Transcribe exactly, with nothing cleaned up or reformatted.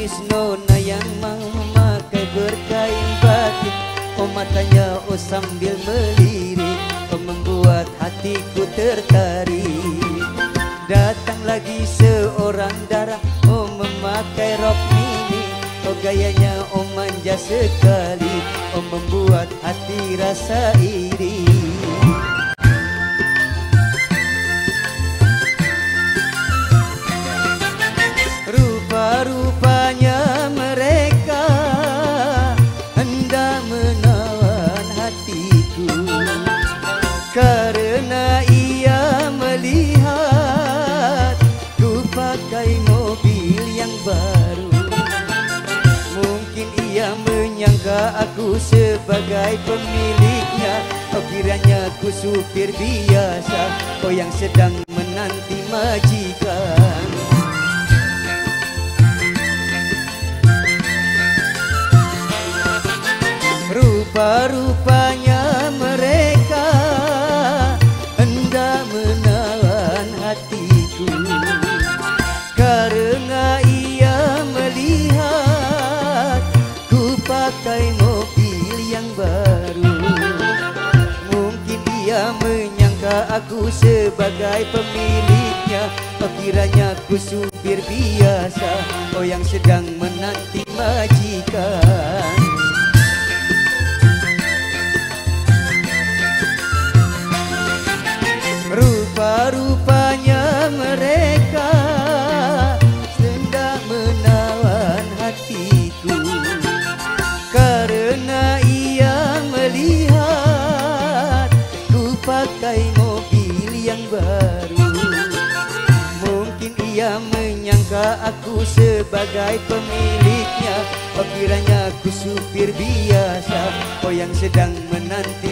gadis nona yang memakai berkain batik. Oh matanya oh sambil melirik, oh membuat hatiku tertarik. Datang lagi seorang dara, oh memakai rok mini. Oh gayanya oh manja sekali, oh membuat hati rasa iri. Rupa-rupanya mereka hendak menawan hatiku, karena ia melihat ku pakai mobil yang baru. Mungkin ia menyangka aku sebagai pemiliknya, oh kiranya ku supir biasa, oh yang sedang menanti majikan. Rupa-rupanya mereka hendak menawan hatiku, karena ia melihat ku pakai mobil yang baru. Mungkin ia menyangka aku sebagai pemiliknya, oh kiranya ku supir biasa, oh yang sedang menanti majikan. Rupa-rupanya mereka hendak menawan hatiku, karena ia melihat ku pakai mobil yang baru. Mungkin ia menyangka aku sebagai pemiliknya, oh kiranya ku supir biasa, oh yang sedang menanti